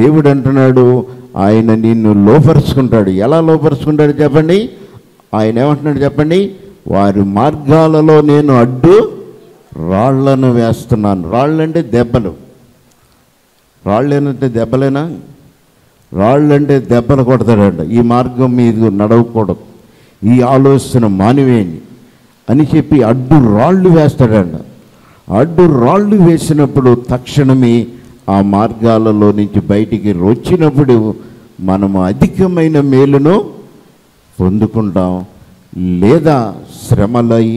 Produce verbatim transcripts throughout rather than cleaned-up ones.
దేవుడు అంటున్నాడు ఆయన నిన్ను లోపరుచుకుంటాడు. ఎలా లోపరుచుకుంటాడు చెప్పండి? ఆయన ఏమంటున్నాడు చెప్పండి? వారి మార్గాలలో నేను అడ్డు రాళ్లను వేస్తున్నాను. రాళ్ళు అంటే దెబ్బలు. రాళ్ళు ఏంటంటే దెబ్బలేనా? రాళ్ళు అంటే దెబ్బలు కొడతాడంట. ఈ మార్గం మీద నడవకూడదు, ఈ ఆలోచన మానివేయండి అని చెప్పి అడ్డు రాళ్ళు వేస్తాడంట. అడ్డు రాళ్ళు వేసినప్పుడు తక్షణమే ఆ మార్గాలలో నుంచి బయటికి వచ్చినప్పుడు మనము అధికమైన మేలును పొందుకుంటాం, లేదా శ్రమలై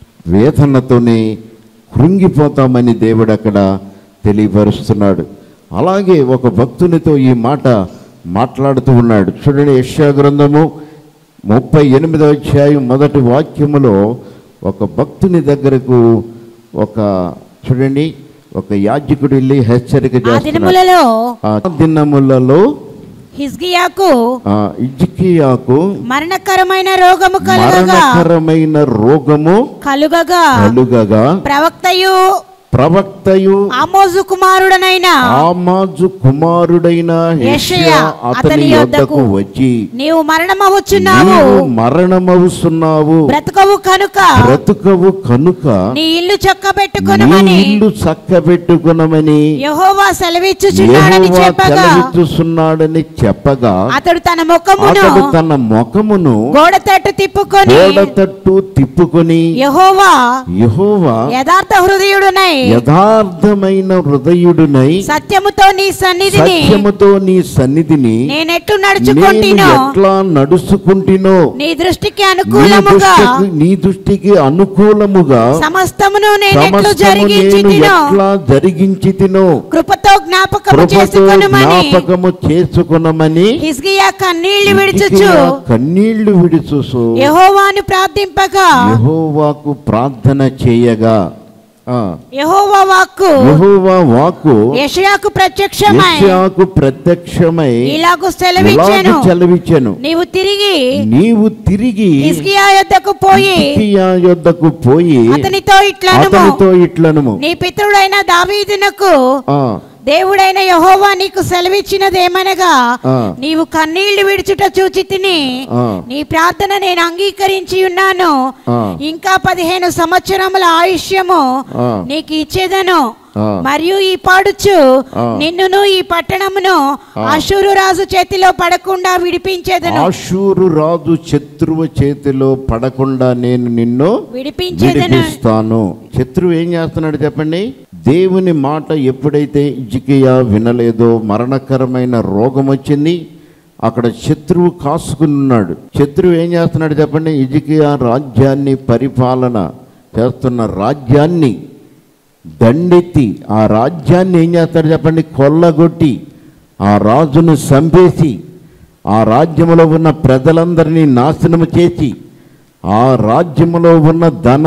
వేదనతోనే కృంగిపోతామని దేవుడు అక్కడ తెలియపరుస్తున్నాడు. అలాగే ఒక భక్తునితో ఈ మాట మాట్లాడుతూ ఉన్నాడు. చూడండి, యెషయా గ్రంథము ముప్పై ఎనిమిదవ అధ్యాయం మొదటి వాక్యములో ఒక భక్తుని దగ్గరకు ఒక చూడండి ఒక యాజకుడు వెళ్ళి హెచ్చరిక చేస్తున్నాడు. ఆ దినములలో హిజ్కియాకు హిజ్కియాకు మరణకరమైన రోగము కలుగగా మరణకరమైన రోగము కలుగగా కలుగగా ప్రవక్తయు ప్రవక్తయు ఆమోజు కుమారుడనైన ఆమోజు కుమారుడైన యెషయా అతని యొద్దకు వచ్చి, నీవు మరణమవుచున్నావు, మరణమవుచున్నావు, బ్రతుకవు కనుక బ్రతుకవు కనుక నీ ఇల్లు చక్కబెట్టుకొనమని ఇల్లు చక్కబెట్టుకొనమని యెహోవా సెలవిచ్చుచున్నాడని చెప్పగా సెలవిచ్చుచున్నాడని చెప్పగా అతడు తన ముఖమును అతడు తన ముఖమును గోడ తట్టు తిప్పుకొని గోడ తట్టు తిప్పుకొని యెహోవా యెహోవా యథార్థ హృదయుడునై యథార్థమైన హృదయుడునై సత్యముతో నీ సన్నిధిని సత్యముతో నీ సన్నిధిని నేనెట్లు నడుచుకుంటినో ఎట్లా నడుచుకుంటినో నీ దృష్టికి అనుకూలముగా నీ దృష్టికి అనుకూలముగా సమస్తమును నేనెట్లు జరిగించితినో ఎట్లా జరిగించితినో కృపతో జ్ఞాపకము చేసుకొనుమని జ్ఞాపకము చేసుకొనమని హిజ్కియా కన్నీళ్లు విడుచుచు కన్నీళ్లు విడుచుచు యెహోవాను ప్రార్థింపగా యెహోవాకు ప్రార్థన చేయగా యెహోవా వాక్కు యెహోవా వాక్కు యెషయాకు ప్రత్యక్షమై యెషయాకు ప్రత్యక్షమై ఇలాగు సెలవిచ్చెను సెలవిచ్చెను నీవు తిరిగి నీవు తిరిగి హిజ్కియా యొద్దకు పోయి హిజ్కియా యొద్దకు పోయి అతనితో ఇట్లనుము అతనితో ఇట్లనుము నీ పితరుడైన దావీదునకు ఆ దేవుడైన యెహోవా నీకు సెలవిచ్చినదేమనగా నీవు కన్నీళ్లు విడుచుట చూచి తిని నీ ప్రార్థన నేను అంగీకరించి ఉన్నాను, ఇంకా పదిహేను సంవత్సరముల ఆయుష్యము నీకు ఇచ్చేదను, మరియు ఈ పాడుచు నిన్నును ఈ పట్టణమును అషూరు రాజు చేతిలో పడకుండా విడిపించేదను. అషూరు రాజు శత్రువు చేతిలో పడకుండా నేను నిన్ను విడిపిస్తాను. శత్రువు ఏం చేస్తున్నాడు చెప్పండి? దేవుని మాట ఎప్పుడైతే హిజ్కియా వినలేదో మరణకరమైన రోగం వచ్చింది. అక్కడ శత్రువు కాసుకుని ఉన్నాడు. శత్రువు ఏం చేస్తున్నాడు చెప్పండి? హిజ్కియా రాజ్యాన్ని పరిపాలన చేస్తున్న రాజ్యాన్ని దండెత్తి ఆ రాజ్యాన్ని ఏం చేస్తాడు చెప్పండి? కొల్లగొట్టి ఆ రాజును చంపేసి ఆ రాజ్యములో ఉన్న ప్రజలందరినీ నాశనము చేసి ఆ రాజ్యములో ఉన్న ధన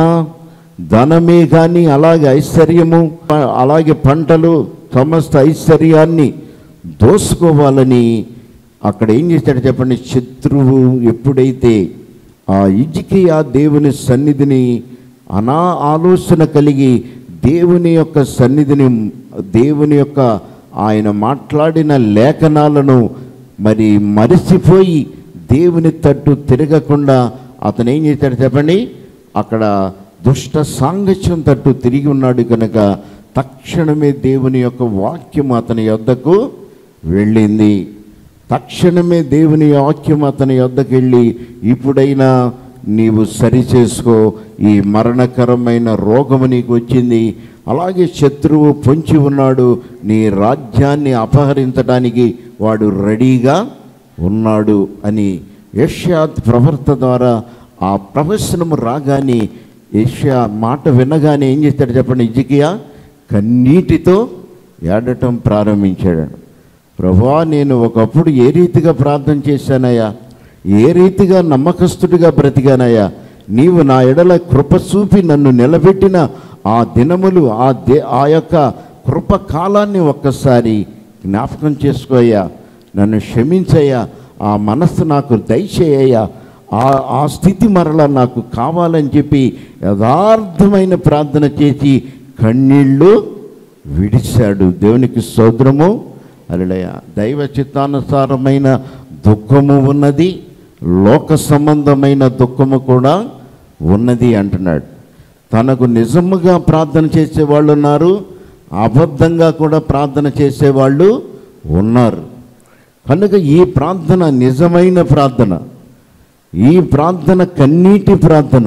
ధనమే కానీ అలాగే ఐశ్వర్యము అలాగే పంటలు సమస్త ఐశ్వర్యాన్ని దోసుకోవాలని అక్కడ ఏం చేశాడు చెప్పండి? శత్రువు ఎప్పుడైతే ఆ హిజ్కియా దేవుని సన్నిధిని అనా ఆలోచన కలిగి దేవుని యొక్క సన్నిధిని దేవుని యొక్క ఆయన మాట్లాడిన లేఖనాలను మరి మరిసిపోయి దేవుని తట్టు తిరగకుండా అతను ఏం చేశాడు చెప్పండి? అక్కడ దుష్ట సాంగత్యం తట్టు తిరిగి ఉన్నాడు కనుక తక్షణమే దేవుని యొక్క వాక్యం అతని యొద్దకు వెళ్ళింది. తక్షణమే దేవుని వాక్యం అతని యొద్దకు వెళ్ళి ఇప్పుడైనా నీవు సరిచేసుకో, ఈ మరణకరమైన రోగము నీకు వచ్చింది, అలాగే శత్రువు పొంచి ఉన్నాడు, నీ రాజ్యాన్ని అపహరించడానికి వాడు రెడీగా ఉన్నాడు అని యెషయా ప్రవర్త ద్వారా ఆ ప్రవచనము రాగానే యెషయా మాట వినగానే ఏం చేస్తాడు చెప్పండి? హిజ్కియా కన్నీటితో ఏడటం ప్రారంభించాడు. ప్రభువా, నేను ఒకప్పుడు ఏ రీతిగా ప్రార్థన చేశానయ్యా, ఏ రీతిగా నమ్మకస్తుడిగా బ్రతికానయ్యా, నీవు నా ఎడల కృప చూపి నన్ను నిలబెట్టిన ఆ దినములు ఆ దే ఆ యొక్క కృప కాలాన్ని ఒక్కసారి జ్ఞాపకం చేసుకోయ్యా, నన్ను క్షమించయ్యా, ఆ మనస్సు నాకు దయచేయ్యా, ఆ ఆ స్థితి మరలా నాకు కావాలని చెప్పి యథార్థమైన ప్రార్థన చేసి కన్నీళ్ళు విడిచాడు. దేవునికి స్తోత్రము, హల్లెలూయా. దైవ చిత్తానుసారమైన దుఃఖము ఉన్నది, లోక సంబంధమైన దుఃఖము కూడా ఉన్నది అంటున్నాడు. తనకు నిజముగా ప్రార్థన చేసేవాళ్ళు ఉన్నారు, అబద్ధంగా కూడా ప్రార్థన చేసేవాళ్ళు ఉన్నారు. కనుక ఈ ప్రార్థన నిజమైన ప్రార్థన, ఈ ప్రార్థన కన్నీటి ప్రార్థన.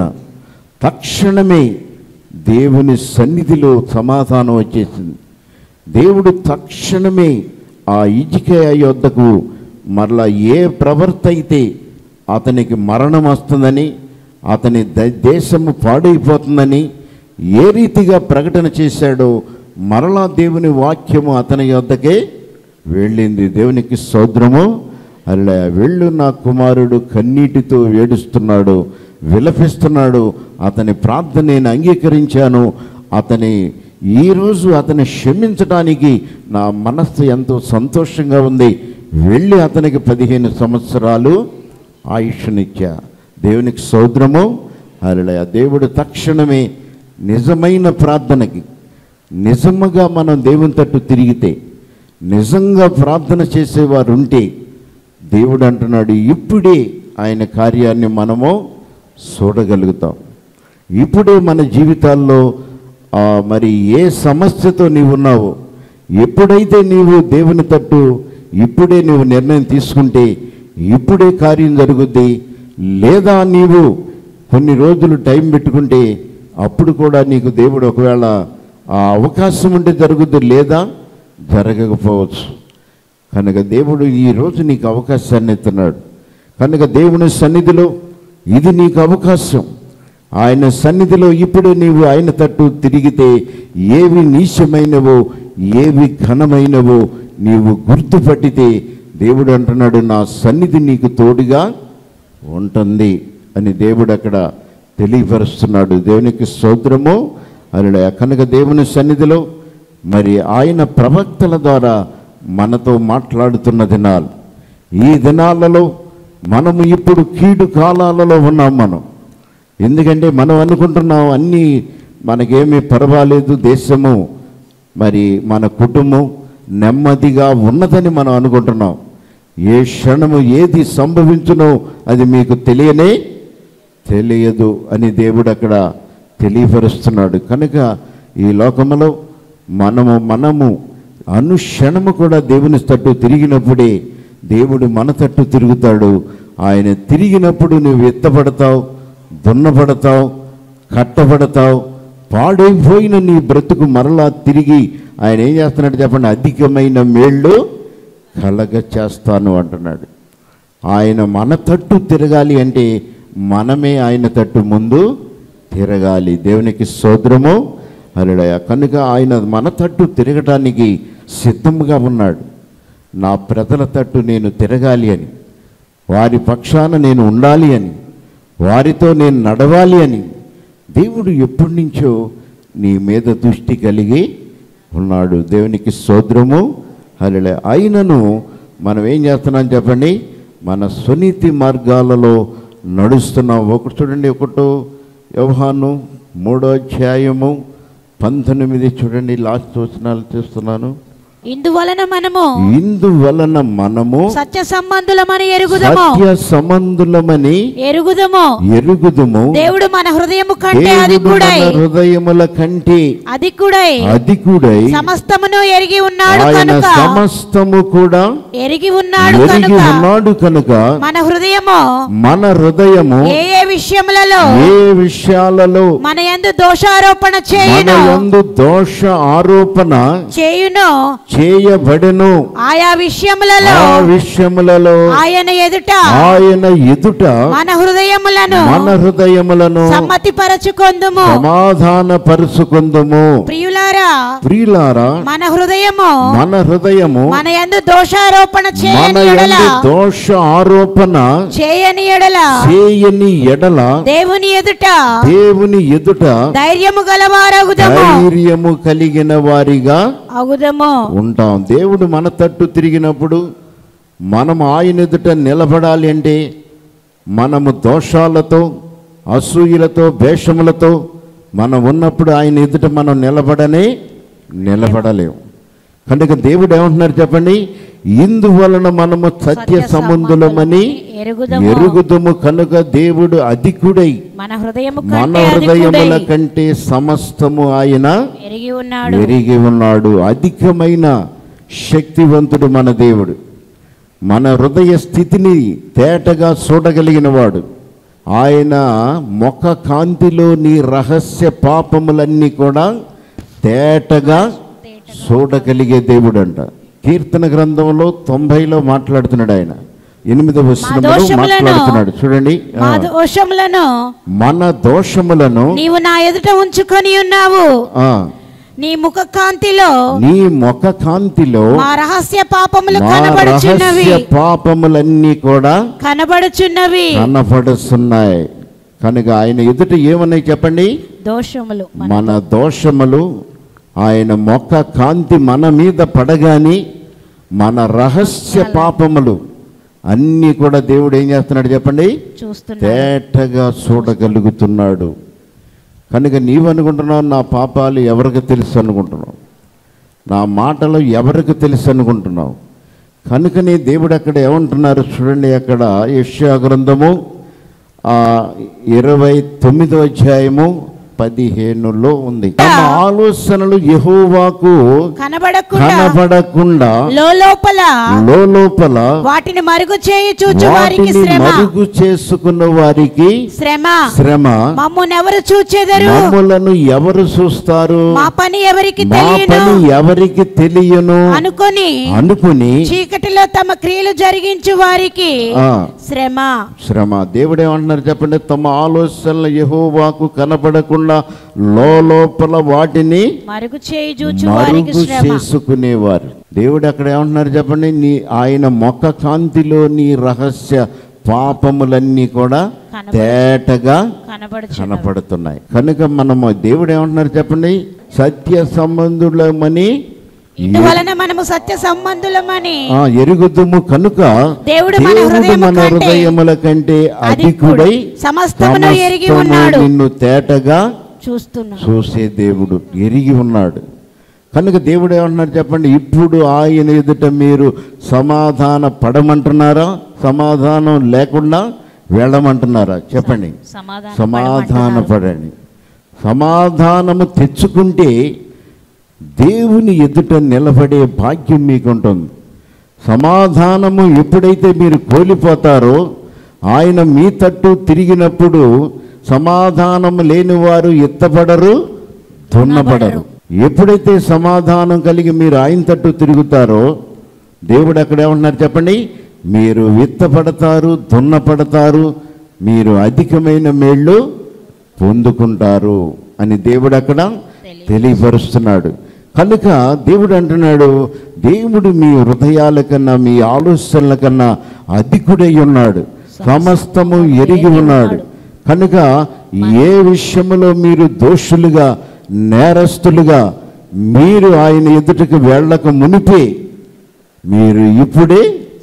తక్షణమే దేవుని సన్నిధిలో సమాధానం వచ్చేసింది. దేవుడు తక్షణమే ఆ హిజ్కియా యొద్దకు మరలా ఏ ప్రవర్త అయితే అతనికి మరణం వస్తుందని, అతని దేశము పాడైపోతుందని ఏ రీతిగా ప్రకటన చేశాడో మరలా దేవుని వాక్యము అతని యొద్దకే వెళ్ళింది. దేవునికి స్తోత్రము. అలా వెళ్ళు, నా కుమారుడు కన్నీటితో ఏడుస్తున్నాడు, విలపిస్తున్నాడు, అతని ప్రార్థన నేను అంగీకరించాను, అతని ఈరోజు అతన్ని క్షమించడానికి నా మనస్సు ఎంతో సంతోషంగా ఉంది, వెళ్ళి అతనికి పదిహేను సంవత్సరాలు ఆయుష్నిచ్చా. దేవునికి స్తోత్రము. హల్లెలూయా. దేవుడు తక్షణమే నిజమైన ప్రార్థనకి, నిజముగా మనం దేవుని తట్టు తిరిగితే, నిజంగా ప్రార్థన చేసేవారు ఉంటే దేవుడు అంటున్నాడు ఇప్పుడే ఆయన కార్యాన్ని మనము చూడగలుగుతాం. ఇప్పుడే మన జీవితాల్లో మరి ఏ సమస్యతో నీవు ఉన్నావో, ఎప్పుడైతే నీవు దేవుని తట్టు ఇప్పుడే నీవు నిర్ణయం తీసుకుంటే ఇప్పుడే కార్యం జరుగుద్ది. లేదా నీవు కొన్ని రోజులు టైం పెట్టుకుంటే అప్పుడు కూడా నీకు దేవుడు ఒకవేళ ఆ అవకాశం ఉంటే జరుగుద్ది, లేదా జరగకపోవచ్చు. కనుక దేవుడు ఈరోజు నీకు అవకాశాన్ని ఇస్తున్నాడు. కనుక దేవుని సన్నిధిలో ఇది నీకు అవకాశం. ఆయన సన్నిధిలో ఇప్పుడు నీవు ఆయన తట్టు తిరిగితే ఏవి నీచమైనవో, ఏవి ఘనమైనవో నీవు గుర్తుపట్టితే దేవుడు అంటున్నాడు నా సన్నిధి నీకు తోడుగా ఉంటుంది అని దేవుడు అక్కడ తెలియపరుస్తున్నాడు. దేవునికి స్తోత్రము. హల్లెలూయా. కనుక దేవుని సన్నిధిలో మరి ఆయన ప్రవక్తల ద్వారా మనతో మాట్లాడుతున్న దినాలు, ఈ దినాలలో మనము ఇప్పుడు కీడు కాలాలలో ఉన్నాం. మనం ఎందుకంటే మనం అనుకుంటున్నాం అన్నీ మనకేమీ పర్వాలేదు, దేశము మరి మన కుటుంబం నెమ్మదిగా ఉన్నదని మనం అనుకుంటున్నాం. ఏ క్షణము ఏది సంభవించునో అది మీకు తెలియనే తెలియదు అని దేవుడు అక్కడ తెలియపరుస్తున్నాడు. కనుక ఈ లోకములో మనము మనము అనుక్షణము కూడా దేవుని తట్టు తిరిగినప్పుడే దేవుడు మన తట్టు తిరుగుతాడు. ఆయన తిరిగినప్పుడు నువ్వు ఎత్తబడతావు, దున్నబడతావు, కట్టబడతావు. పాడైపోయిన నీ బ్రతుకు మరలా తిరిగి ఆయన ఏం చేస్తున్నాడు చెప్పండి, అధికమైన మేళ్ళు కలగ చేస్తాను అంటున్నాడు. ఆయన మన తట్టు తిరగాలి అంటే మనమే ఆయన తట్టు ముందు తిరగాలి. దేవునికి స్తోత్రము. హల్లెలూయా. కనుక ఆయన మన తట్టు తిరగటానికి సిద్ధంగా ఉన్నాడు. నా ప్రజల తట్టు నేను తిరగాలి అని, వారి పక్షాన నేను ఉండాలి అని, వారితో నేను నడవాలి అని దేవుడు ఎప్పటి నుంచో నీ మీద దృష్టి కలిగి ఉన్నాడు. దేవునికి స్తోత్రము. హల్లెలూయా. అయినను మనం ఏం చేస్తున్నాం చెప్పండి, మన సునీతి మార్గాలలో నడుస్తున్నాం. ఒకటి చూడండి, ఒకటో యోహాను మూడో అధ్యాయము పంతొమ్మిది చూడండి, లాస్ట్ వచనాలు చూస్తున్నాను. ఇందువలన మనము ఇందువలన మనము సత్య సంబంధులమని ఎరుగుదము సత్య సంబంధులమని ఎరుగుదము ఎరుగుదము దేవుడు మన హృదయము కంటే అధికుడై హృదయముల కంటే అధికుడై అధికుడై సమస్తమును ఎరిగి ఉన్నాడు ఆయన కనుక సమస్తము కూడా ఎరిగి ఉన్నాడు ఎరిగి కనుక ఉన్నాడు కనుక మన హృదయము మన హృదయము ఏ ఏ విషయములలో ఏ విషయాలలో మన యందు దోషారోపణ మన చేయును యందు దోష ఆరోపణ చేయును చేయబడెను, ఆయా విషయములలో ఆ విషయములలో ఆయన ఎదుట ఆయన ఎదుట మన హృదయములను మన హృదయములను సమ్మతి పరచుకొందుము. సమాధాన పరుచుకొందుము. ప్రియులారా ప్రియులారా మన హృదయము మన హృదయము మన యందు దోషారోపణ మన చేయని ఎడల యందు దోష ఆరోపణ చేయని ఎడల చేయని ఎడల దేవుని ఎదుట దేవుని ఎదుట ధైర్యము గలవారగుదము ధైర్యము కలిగిన వారిగా అగుదము ఉంటాం. దేవుడు మన తట్టు తిరిగినప్పుడు మనం ఆయన ఎదుట నిలబడాలి అంటే మనము దోషాలతో, అసూయలతో, భేషములతో మనం ఉన్నప్పుడు ఆయన ఎదుట మనం నిలబడనే నిలబడలేము. కనుక దేవుడు ఏమంటున్నారు చెప్పండి, ఇందువలన మనము సత్య సంబంధులమని ఎరుగుదము కనుక దేవుడు అధికుడై మన హృదయము మన హృదయముల కంటే సమస్తము ఆయన ఎరిగి ఉన్నాడు ఎరిగి ఉన్నాడు అధికమైన శక్తివంతుడు మన దేవుడు. మన హృదయ స్థితిని తేటగా చూడగలిగిన వాడు. ఆయన ముఖ కాంతిలో నీ రహస్య పాపములన్నీ కూడా తేటగా చూడగలిగే దేవుడు అంట. కీర్తన గ్రంథంలో తొంభైలో మాట్లాడుతున్నాడు ఆయన, ఎనిమిదవ వచనంలో మాట్లాడుతున్నాడు. చూడండి, మన దోషములను నీవు నా ఎదుట ఉంచుకొని ఉన్నావు, నీ ముఖ కాంతిలో నీ ముఖ కాంతిలో మా రహస్య పాపములు కనబడుచున్నవి, పాపములన్నీ కూడా కనబడుచున్నవి కనబడుతున్నాయి. కనుక ఆయన ఎదుట ఏమన్నాయి చెప్పండి, దోషములు, మన దోషములు. ఆయన ముఖ కాంతి మన మీద పడగాని మన రహస్య పాపములు అన్నీ కూడా దేవుడు ఏం చేస్తున్నాడు చెప్పండి, తేటగా చూడగలుగుతున్నాడు. కనుక నీవు అనుకుంటున్నావు నా పాపాలు ఎవరికి తెలుసు అనుకుంటున్నావు, నా మాటలు ఎవరికి తెలుసు అనుకుంటున్నావు. కనుకనే దేవుడు అక్కడ ఏమంటున్నారు చూడండి, అక్కడ యెషయా గ్రంథము ఇరవై తొమ్మిదో అధ్యాయము పదిహేనులో ఉంది. తమ ఆలోచనలు యెహోవాకు కనబడకుండా లోపల లోపల వాటిని మరుగు చేయి చూచు వారికి శ్రమ, మరుగు చేసుకున్న వారికి శ్రమ శ్రమ. మమ్మును ఎవరు చూచెదరు, మమ్ములను ఎవరు చూస్తారు, మా పని ఎవరికి మా తెలియను పని ఎవరికి తెలియను అనుకొని అనుకుని చీకటిలో తమ క్రియలు జరిగించు వారికి శ్రమ శ్రమ. దేవుడు ఏమంటున్నారు చెప్పండి, తమ ఆలోచనలు యెహోవాకు కనబడకుండా లోపల వాటిని మరుగు చేసుకునేవారు. దేవుడు అక్కడ ఏమంటున్నారు చెప్పండి, నీ ఆయన ముఖ కాంతిలో నీ రహస్య పాపములన్నీ కూడా తేటగా కనపడుతున్నాయి. కనుక మనము దేవుడు ఏమంటున్నారు చెప్పండి, సత్య సంబంధులమని ఇందువలన మనము సత్య సంబంధులమని ఎరుగుదుము కనుక దేవుడు మన హృదయముల కంటే అధికుడై సమస్తమును ఎరిగి ఉన్నాడు, నిన్ను తేటగా చూస్తున్నాడు, చూసే దేవుడు ఎరిగి ఉన్నాడు. కనుక దేవుడు ఏమంటున్నారు చెప్పండి, ఇప్పుడు ఆయన ఎదుట మీరు సమాధాన పడమంటున్నారా, సమాధానం లేకుండా వెళ్ళమంటున్నారా చెప్పండి. సమాధాన పడండి. సమాధానము తెచ్చుకుంటే దేవుని ఎదుట నిలబడే భాగ్యం మీకుంటుంది. సమాధానము ఎప్పుడైతే మీరు కోల్పోతారో ఆయన మీ తట్టు తిరిగినప్పుడు సమాధానం లేని వారు ఎత్తపడరు, దున్నపడరు. ఎప్పుడైతే సమాధానం కలిగి మీరు ఆయన తట్టు తిరుగుతారో దేవుడు అక్కడ ఏమంటున్నారు చెప్పండి, మీరు విత్తపడతారు, దున్నపడతారు, మీరు అధికమైన మేళ్ళు పొందుకుంటారు అని దేవుడు అక్కడ తెలియపరుస్తున్నాడు. కనుక దేవుడు అంటున్నాడు, దేవుడు మీ హృదయాల కన్నా మీ ఆలోచనల కన్నా అధికుడై ఉన్నాడు, సమస్తము ఎరిగి ఉన్నాడు. కనుక ఏ విషయంలో మీరు దోషులుగా నేరస్తులుగా మీరు ఆయన ఎదుటికి వెళ్ళక మునిపే మీరు ఇప్పుడే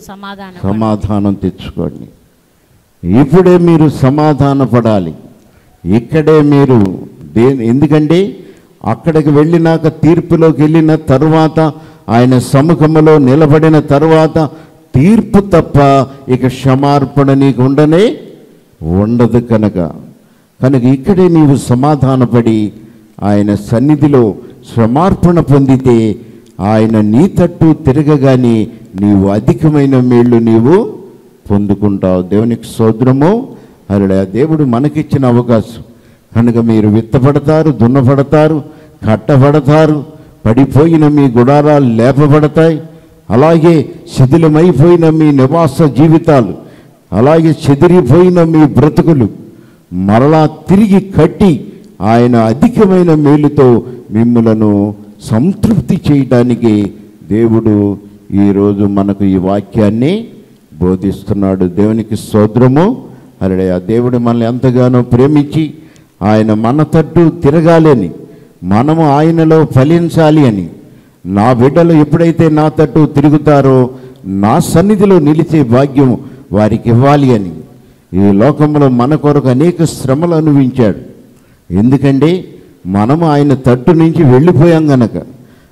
సమాధానం తెచ్చుకోండి. ఇప్పుడే మీరు సమాధాన పడాలి. ఇక్కడే మీరు దే ఎందుకంటే అక్కడికి వెళ్ళినాక తీర్పులోకి వెళ్ళిన తరువాత ఆయన సముఖంలో నిలబడిన తరువాత తీర్పు తప్ప ఇక క్షమార్పణ నీకు ఉండనే ఉండదు. కనుక కనుక ఇక్కడే నీవు సమాధానపడి ఆయన సన్నిధిలో క్షమార్పణ పొందితే ఆయన నీ తట్టు తిరగగానే నీవు అధికమైన మేళ్ళు నీవు పొందుకుంటావు. దేవునికి స్తోత్రము. అలా దేవుడు మనకిచ్చిన అవకాశం. కనుక మీరు విత్తపడతారు, దున్నపడతారు, కట్టబడతారు, పడిపోయిన మీ గుడారాలు లేపబడతాయి. అలాగే శిథిలమైపోయిన మీ నివాస జీవితాలు, అలాగే చెదిరిపోయిన మీ బ్రతుకులు మరలా తిరిగి కట్టి ఆయన అధికమైన మేలుతో మిమ్ములను సంతృప్తి చేయడానికి దేవుడు ఈరోజు మనకు ఈ వాక్యాన్ని బోధిస్తున్నాడు. దేవునికి స్తోత్రము. అరే ఆ దేవుడు మనల్ని ఎంతగానో ప్రేమించి ఆయన మన తట్టు తిరగాలని, మనము ఆయనలో ఫలించాలి అని, నా బిడ్డలు ఎప్పుడైతే నా తట్టు తిరుగుతారో నా సన్నిధిలో నిలిచే భాగ్యం వారికి ఇవ్వాలి అని ఈ లోకంలో మన కొరకు అనేక శ్రమలు అనుభవించాడు. ఎందుకంటే మనము ఆయన తట్టు నుంచి వెళ్ళిపోయాం గనక,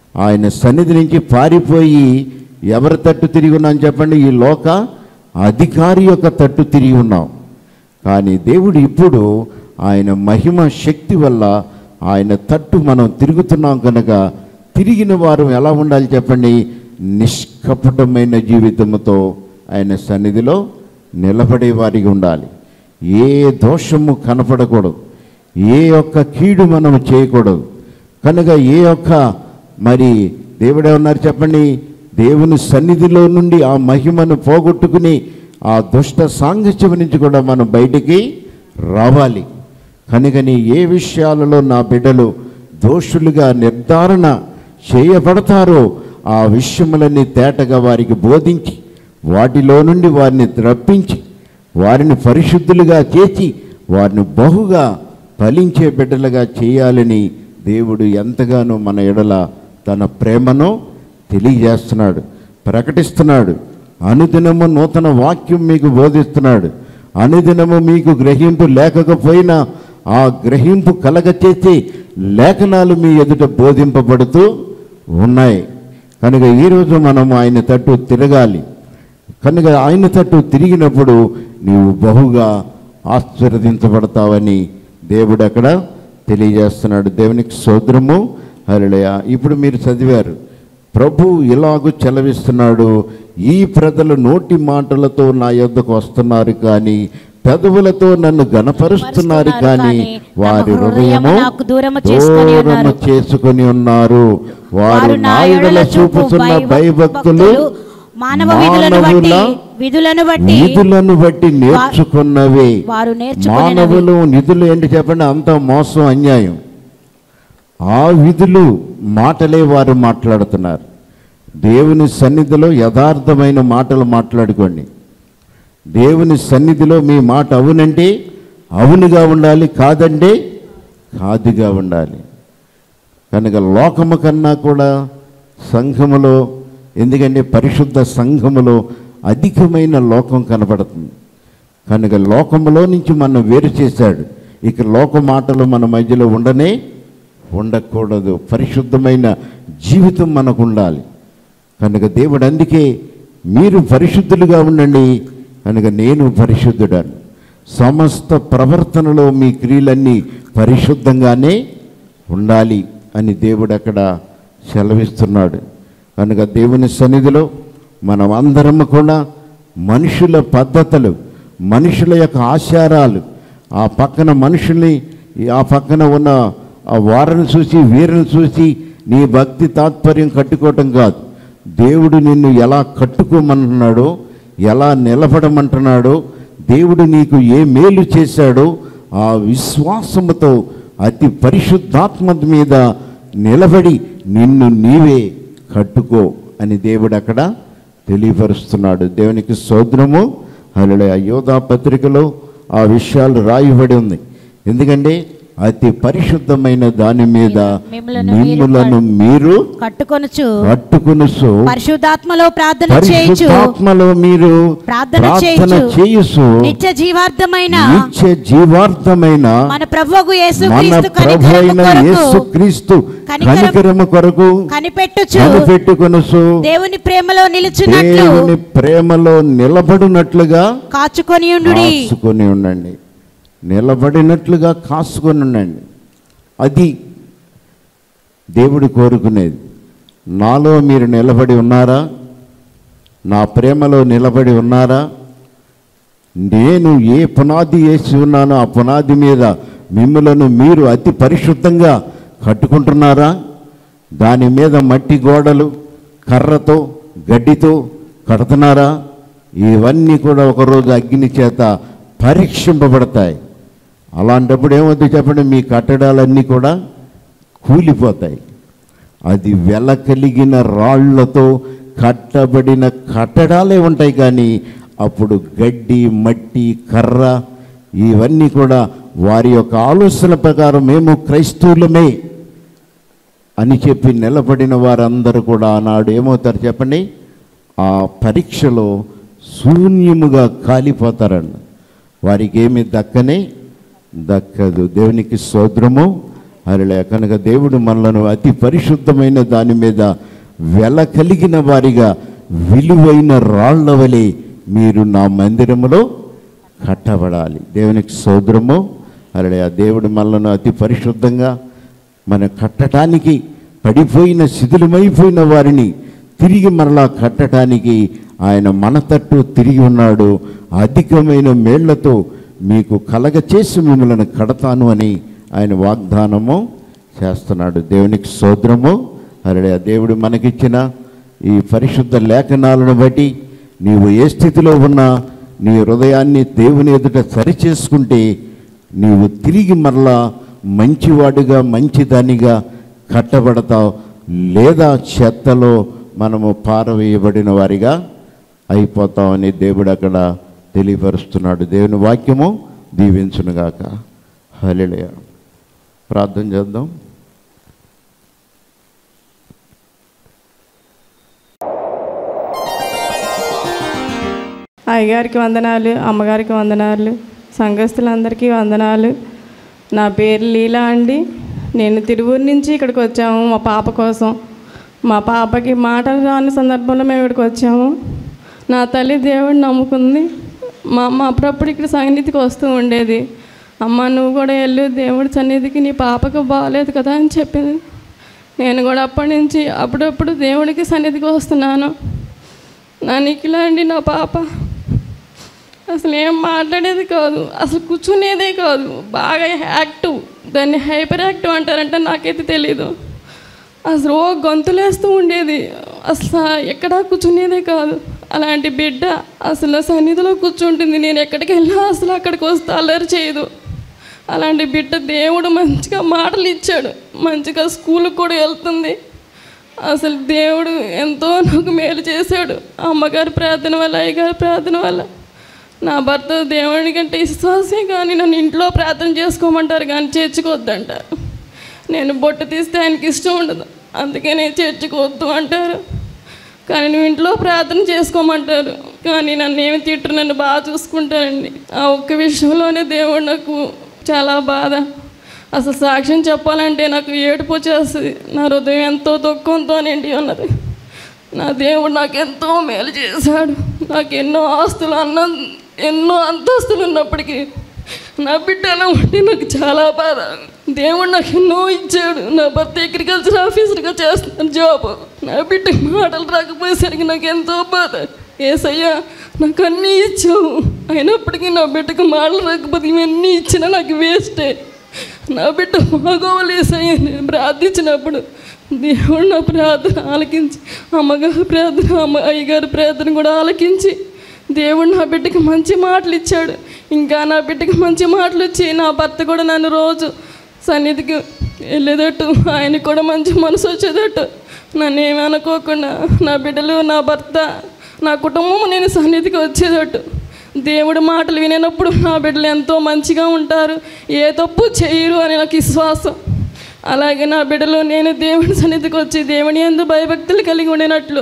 ఆయన సన్నిధి నుంచి పారిపోయి ఎవరి తట్టు తిరిగి ఉన్నాం చెప్పండి? ఈ లోక అధికారి యొక్క తట్టు తిరిగి ఉన్నాం. కానీ దేవుడు ఇప్పుడు ఆయన మహిమ శక్తి వల్ల ఆయన తట్టు మనం తిరుగుతున్నాం కనుక తిరిగిన వారు ఎలా ఉండాలి చెప్పండి? నిష్కపటమైన జీవితంతో ఆయన సన్నిధిలో నిలబడే వారికి ఉండాలి. ఏ దోషము కనపడకూడదు, ఏ ఒక్క కీడు మనం చేయకూడదు. కనుక ఏ ఒక్క మరి దేవుడేమన్నారు చెప్పండి? దేవుని సన్నిధిలో నుండి ఆ మహిమను పోగొట్టుకుని ఆ దుష్ట సాంగత్యం నుంచి కూడా మనం బయటికి రావాలి. కనుకని ఏ విషయాలలో నా బిడ్డలు దోషులుగా నిర్ధారణ చేయబడతారో ఆ విషయములన్నీ తేటగా వారికి బోధించి వాటిలో నుండి వారిని రప్పించి వారిని పరిశుద్ధులుగా చేసి వారిని బహుగా ఫలించే బిడ్డలుగా చేయాలని దేవుడు ఎంతగానో మన ఎడల తన ప్రేమను తెలియజేస్తున్నాడు, ప్రకటిస్తున్నాడు. అనుదినము నూతన వాక్యం మీకు బోధిస్తున్నాడు. అనుదినము మీకు గ్రహింపు లేకపోయినా ఆ గ్రహింపు కలగచేసి లేఖనాలు మీ ఎదుట బోధింపబడుతూ ఉన్నాయి. కనుక ఈరోజు మనం ఆయన తట్టు తిరగాలి. కనుక ఆయన తట్టు తిరిగినప్పుడు నీవు బహుగా ఆశీర్వదించబడతావని దేవుడు అక్కడ తెలియజేస్తున్నాడు. దేవునికి స్తోత్రము, హల్లెలూయా. ఇప్పుడు మీరు చదివారు, ప్రభు ఇలాగూ చెలవిస్తున్నాడు, ఈ ప్రజలు నోటి మాటలతో నా యొద్దకు వస్తున్నారు కానీ పెదవులతో నన్ను గణపరుస్తున్నారు కానీ వారి హృదయము దూరము చేసుకొని ఉన్నారు. వారు నా యెడల చూపుతున్న భయభక్తులు మానవ విధులను బట్టి విధులను బట్టి నిధులను బట్టి నేర్చుకున్నవే. మానవులు నిధులు ఏంటి చెప్పండి? అంత మోసం, అన్యాయం. ఆ విధులు మాటలే వారు మాట్లాడుతున్నారు. దేవుని సన్నిధిలో యథార్థమైన మాటలు మాట్లాడుకోండి. దేవుని సన్నిధిలో మీ మాట అవునంటే అవునుగా ఉండాలి, కాదంటే కాదుగా ఉండాలి. కనుక లోకము కన్నా కూడా సంఘములో, ఎందుకంటే పరిశుద్ధ సంఘములో అధికమైన లోకం కనపడుతుంది. కనుక లోకములో నుంచి మనం వేరు చేశాడు. ఇక లోక మాటలు మన మధ్యలో ఉండనే ఉండకూడదు. పరిశుద్ధమైన జీవితం మనకు ఉండాలి. కనుక దేవుడు అందుకే మీరు పరిశుద్ధులుగా ఉండండి, కనుక నేను పరిశుద్ధుడాను. సమస్త ప్రవర్తనలో మీ క్రియలన్నీ పరిశుద్ధంగానే ఉండాలి అని దేవుడు అక్కడ సెలవిస్తున్నాడు. కనుక దేవుని సన్నిధిలో మనం అందరం కూడా మనుషుల పద్ధతులు, మనుషుల యొక్క ఆచారాలు, ఆ పక్కన మనుషుల్ని, ఆ పక్కన ఉన్న ఆ వారిని చూసి వీరిని చూసి నీ భక్తి తాత్పర్యం కట్టుకోవటం కాదు. దేవుడు నిన్ను ఎలా కట్టుకోమంటున్నాడో, ఎలా నిలబడమంటున్నాడో, దేవుడు నీకు ఏ మేలు చేశాడో ఆ విశ్వాసముతో అతి పరిశుద్ధాత్మ మీద నిలబడి నిన్ను నీవే కట్టుకో అని దేవుడు అక్కడ తెలియపరుస్తున్నాడు. దేవునికి స్తోత్రము, హల్లెలూయా. యోధా పత్రికలో ఆ విషయాలు రాయబడి ఉంది. ఎందుకంటే అతి పరిశుద్ధమైన దాని మీద మిమ్ములను మీరు కట్టుకొనుచు కట్టుకొనుచు పరిశుద్ధాత్మలో ప్రార్థన చేయుచు పరిశుద్ధాత్మలో మీరు ప్రార్థన చేయుచు నిత్య జీవార్థమైన నిత్య జీవార్థమైన మన ప్రభువు యేసుక్రీస్తు యేసుక్రీస్తు కనికరము కొరకు కనిపెట్టుచు కనిపెట్టుకొనుచు దేవుని ప్రేమలో నిలుచున్నట్లు దేవుని ప్రేమలో నిలబడినట్లుగా కాచుకొని ఉండుడి. కాచుకొని ఉండండి, నిలబడినట్లుగా కాసుకొని ఉండండి. అది దేవుడు కోరుకునేది. నాలో మీరు నిలబడి ఉన్నారా? నా ప్రేమలో నిలబడి ఉన్నారా? నేను ఏ పునాది వేసి ఉన్నానో ఆ పునాది మీద మిమ్ములను మీరు అతి పరిశుద్ధంగా కట్టుకుంటున్నారా? దాని మీద మట్టి గోడలు కర్రతో గడ్డితో కడుతున్నారా? ఇవన్నీ కూడా ఒకరోజు అగ్ని చేత పరీక్షింపబడతాయి. అలాంటప్పుడు ఏమవుతుంది చెప్పండి? మీ కట్టడాలన్నీ కూడా కూలిపోతాయి. అది వెల కలిగిన రాళ్లతో కట్టబడిన కట్టడాలే ఉంటాయి. కానీ అప్పుడు గడ్డి, మట్టి, కర్ర ఇవన్నీ కూడా వారి యొక్క ఆలోచన ప్రకారం మేము క్రైస్తవులమే అని చెప్పి నిలబడిన వారందరూ కూడా ఆనాడు ఏమవుతారు చెప్పండి? ఆ పరీక్షలో శూన్యముగా కాలిపోతారండి. వారికి ఏమి దక్కనే దక్కదు. దేవునికి స్తోత్రము, హల్లెలూయా. కనుక దేవుడు మనలను అతి పరిశుద్ధమైన దాని మీద వెల కలిగిన వారిగా విలువైన రాళ్ల వలె మీరు నా మందిరములో కట్టబడాలి. దేవునికి స్తోత్రము. హల్లెలూయా. దేవుడు మనలను అతి పరిశుద్ధంగా మన కట్టడానికి, పడిపోయిన శిథిలమైపోయిన వారిని తిరిగి మరలా కట్టడానికి ఆయన మన తట్టు తిరిగి ఉన్నాడు. అధికమైన మేళ్లతో మీకు కలగ చేసి మిమ్మల్ని కడతాను అని ఆయన వాగ్దానము చేస్తున్నాడు. దేవునికి స్తోత్రము. హల్లెలూయా. దేవుడు మనకిచ్చిన ఈ పరిశుద్ధ లేఖనాలను బట్టి నీవు ఏ స్థితిలో ఉన్నా నీ హృదయాన్ని దేవుని ఎదుట సరిచేసుకుంటే నీవు తిరిగి మరలా మంచివాడుగా, మంచిదానిగా కట్టబడతావు. లేదా చెత్తలో మనము పారవేయబడిన వారిగా అయిపోతామని దేవుడు అక్కడ తెలియపరుస్తున్నాడు. దేవుని వాక్యము దీవించునుగాక. హల్లెలూయా. ప్రార్థన చేద్దాం. అయ్యగారికి వందనాలు, అమ్మగారికి వందనాలు, సంఘస్థులందరికీ వందనాలు. నా పేరు లీలా అండి. నేను తిరువూరు నుంచి ఇక్కడికి వచ్చాము మా పాప కోసం. మా పాపకి మాటలు రాని సందర్భంలో మేము ఇక్కడికి వచ్చాము. నా తల్లి దేవుడిని నమ్ముకుంది. మా అమ్మ అప్పుడప్పుడు ఇక్కడ సన్నిధికి వస్తూ ఉండేది. అమ్మ నువ్వు కూడా వెళ్ళు దేవుడి సన్నిధికి, నీ పాపకు బాగాలేదు కదా అని చెప్పింది. నేను కూడా అప్పటి నుంచి అప్పుడప్పుడు దేవుడికి సన్నిధికి వస్తున్నాను. నా నిఖిల అండి, నా పాప అసలు ఏం మాట్లాడేది కాదు, అసలు కూర్చునేదే కాదు, బాగా యాక్టివ్. దాన్ని హైపర్ యాక్టివ్ అంటారంటే నాకైతే తెలీదు. అసలు ఓ గొంతులేస్తూ ఉండేది, అసలు ఎక్కడా కూర్చునేదే కాదు. అలాంటి బిడ్డ అసలు సన్నిధిలో కూర్చుంటుంది. నేను ఎక్కడికి వెళ్ళినా అసలు అక్కడికి వస్తే అల్లరి చేయదు. అలాంటి బిడ్డ దేవుడు మంచిగా మాటలు ఇచ్చాడు, మంచిగా స్కూల్కి కూడా వెళ్తుంది. అసలు దేవుడు ఎంతో నాకు మేలు చేశాడు. అమ్మగారి ప్రార్థన వల్ల, అయ్యగారి ప్రార్థన వల్ల. నా భర్త దేవుడి కంటే విశ్వాసే కానీ నన్ను ఇంట్లో ప్రార్థన చేసుకోమంటారు కానీ చేర్చుకోవద్దంటారు. నేను బొట్టు తీస్తే ఆయనకి ఇష్టం ఉండదు, అందుకే నేను చేర్చుకోవద్దు అంటారు. కానీ నువ్వు ఇంట్లో ప్రార్థన చేసుకోమంటారు, కానీ నన్ను ఏమి తిట్టరు, నన్ను బాగా చూసుకుంటారండి. ఆ ఒక్క విషయంలోనే దేవుడు నాకు చాలా బాధ. అసలు సాక్ష్యం చెప్పాలంటే నాకు ఏడుపు వచ్చేస్తుంది. నా హృదయం ఎంతో దుఃఖంతో నిండి ఉన్నది. నా దేవుడు నాకు ఎంతో మేలు చేశాడు. నాకు ఎన్నో ఆస్తులు అన్న ఎన్నో అంతస్తులు ఉన్నప్పటికీ నా బిడ్డ ఎలా ఉంటే నాకు చాలా బాధ. దేవుడు నాకు ఎన్నో ఇచ్చాడు. నా భర్త అగ్రికల్చర్ ఆఫీసర్గా చేస్తున్నాను జాబ్. నా బిడ్డ మాటలు రాకపోయేసరికి నాకు ఎంతో బాధ. ఏసయ్యా నాకు అన్నీ ఇచ్చావు, అయినప్పటికీ నా బిడ్డకు మాటలు రాకపోతే ఇవన్నీ ఇచ్చినా నాకు వేస్టే. నా బిడ్డ బాగోవాలి ఏసయ్యా నేను ప్రార్థించినప్పుడు దేవుడు నా ప్రార్థన ఆలకించి, అమ్మగారి ప్రార్థన, అమ్మ అయ్యగారి ప్రార్థన కూడా ఆలకించి దేవుడు నా బిడ్డకి మంచి మాటలు ఇచ్చాడు. ఇంకా నా బిడ్డకి మంచి మాటలు ఇచ్చి నా భర్త కూడా నన్ను రోజు సన్నిధికి వెళ్ళేటట్టు, ఆయనకు కూడా మంచి మనసు వచ్చేటట్టు, నన్ను ఏమీ అనుకోకుండా నా బిడ్డలు, నా భర్త, నా కుటుంబం నేను సన్నిధికి వచ్చేటట్టు దేవుడి మాటలు వినేటప్పుడు నా బిడ్డలు ఎంతో మంచిగా ఉంటారు, ఏ తప్పు చేయరు అని నాకు విశ్వాసం. అలాగే నా బిడ్డలు నేను దేవుని సన్నిధికి వచ్చి దేవుని యందు భయభక్తులు కలిగి ఉండినట్లు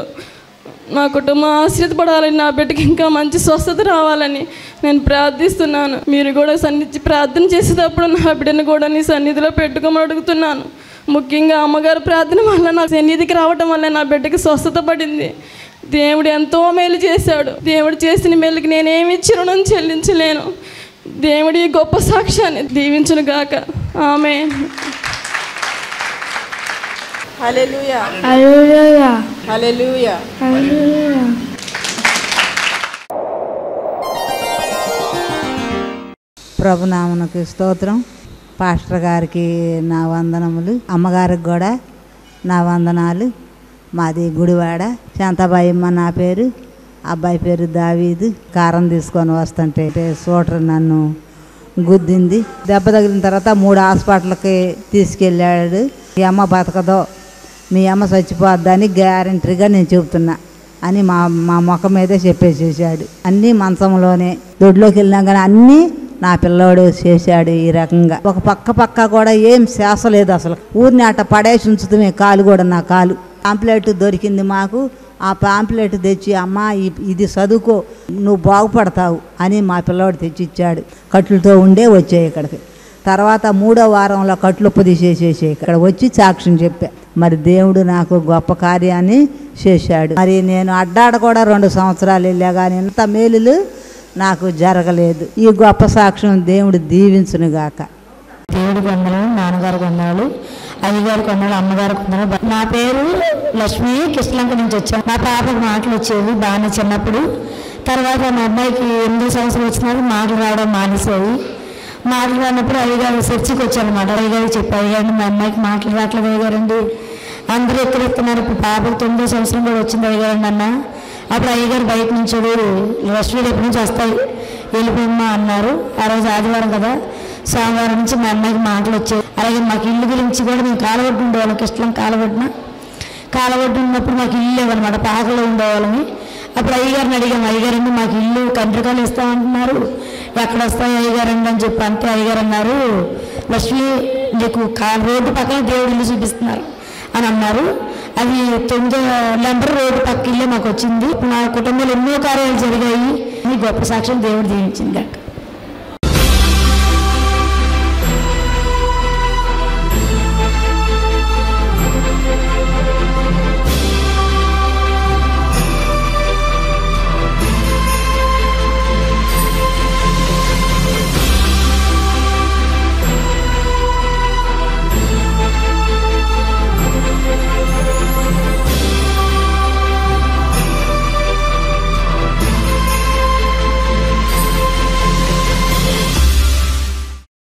నా కుటుంబం ఆశీర్వదించబడాలని, నా బిడ్డకి ఇంకా మంచి స్వస్థత రావాలని నేను ప్రార్థిస్తున్నాను. మీరు కూడా సన్నిధి ప్రార్థన చేసేటప్పుడు నా బిడ్డను కూడా నీ సన్నిధిలో పెట్టుకోమని అడుగుతున్నాను. ముఖ్యంగా అమ్మగారు ప్రార్థన వల్ల నా సన్నిధికి రావటం వల్ల నా బిడ్డకి స్వస్థత పడింది. దేవుడు ఎంతో మేలు చేశాడు. దేవుడు చేసిన మేలుకి నేనేమి ఇచ్చి రుణం చెల్లించలేను. దేవుడి గొప్ప సాక్ష్యాన్ని దీవించును గాక. ఆమేన్. హల్లెలూయా హల్లెలూయా హల్లెలూయా హల్లెలూయా. ప్రభునామమునకు స్తోత్రం. పాస్టర్ గారికి నా వందనములు, అమ్మగారికి కూడా నా వందనాలు. మాది గుడివాడ. శాంతాబాయమ్మ నా పేరు, అబ్బాయి పేరు దావీదు. కారం తీసుకొని వస్తుంటే సోటర్ నన్ను గుద్దింది. దెబ్బ తగిలిన తర్వాత మూడు హాస్పిటల్కి తీసుకెళ్ళాడు. మీ అమ్మ బతకదో, మీ అమ్మ చచ్చిపోద్దని గ్యారంటీగా నేను చెబుతున్నా అని మా మా ముఖం మీదే చెప్పేసేసాడు. అన్నీ మంచంలోనే, దొడ్లోకి వెళ్ళినా కానీ అన్నీ నా పిల్లోడు చేశాడు. ఈ రకంగా ఒక పక్క పక్క కూడా ఏం శ్వాస లేదు. అసలు ఊరిని అట్ట పడేసి ఉంచుతామే. కాలు కూడా, నా కాలు పాంప్లెట్ దొరికింది మాకు. ఆ పాంప్లెట్ తెచ్చి, అమ్మ ఇది చదువుకో నువ్వు బాగుపడతావు అని మా పిల్లోడు తెచ్చి ఇచ్చాడు. కట్లతో ఉండే వచ్చాయి ఇక్కడికి. తర్వాత మూడో వారంలో కట్లుప్పు తీసేసేసి ఇక్కడ వచ్చి సాక్ష్యం చెప్పా. మరి దేవుడు నాకు గొప్ప కార్యాన్ని చేశాడు. మరి నేను అడ్డాడ కూడా రెండు సంవత్సరాలు వెళ్ళా కానీ ఇంత మేలులు నాకు జరగలేదు. ఈ గొప్ప సాక్ష్యం దేవుడు దీవించును గాక. దేవుడి కొందలు, నాన్నగారు కొందలు, అయ్యగారు కొందలు, అమ్మగారు కొందలు. నా పేరు లక్ష్మి, కృష్ణలంక నుంచి వచ్చాను. మా పాపకు మాటలు వచ్చేవి బాగానే చిన్నప్పుడు. తర్వాత మా అమ్మాయికి ఎనిమిదో సంవత్సరం వచ్చినాక మాటలు రావడం మానేసేవి. మాటలు రానప్పుడు అయ్యగారు చర్చికి వచ్చానమాట. అయ్యగారు చెప్పి, అయ్యగారు మా అమ్మాయికి మాటలు రావట్లేదు అయ్యగారండి, అందరూ ఎక్కడెత్తున్నారు, ఇప్పుడు పాపకు తొమ్మిదో సంవత్సరం కూడా వచ్చింది అయ్యగారండి అన్న. అప్పుడు అయ్యగారు బయట నుంచి లక్ష్మి ఎప్పటి నుంచి వస్తాయి వెళ్ళిపోమ్మా అన్నారు. ఆ రోజు ఆదివారం కదా, సోమవారం నుంచి మా అమ్మాయికి మాటలు వచ్చాయి. అలాగే మాకు ఇల్లు గురించి కూడా మేము కాలవడ్డు ఉండేవాళ్ళం. కృష్ణం కాలవడ్డున కాలవడ్డు ఉన్నప్పుడు మాకు ఇల్లు లేవన్నమాట, పాకలో ఉండేవాళ్ళని. అప్పుడు అయ్యగారిని అడిగాము, అయ్యగారండి మాకు ఇల్లు కంట్రికాలు ఇస్తామంటున్నారు, ఎక్కడ వస్తాయి అయ్యగారండి అని చెప్పి. అంతే అయ్యగారు అన్నారు, లక్ష్మి నీకు కా రోడ్డు పక్కన దేవుడు ఇల్లు చూపిస్తున్నారు అని అన్నారు. అది తొమ్మిదో నెంబర్ రోడ్డు పక్క ఇల్లే మాకు వచ్చింది. నా కుటుంబంలో ఎన్నో కార్యాలు జరిగాయి. ఈ గొప్ప సాక్ష్యం దేవుడు దీవించింది.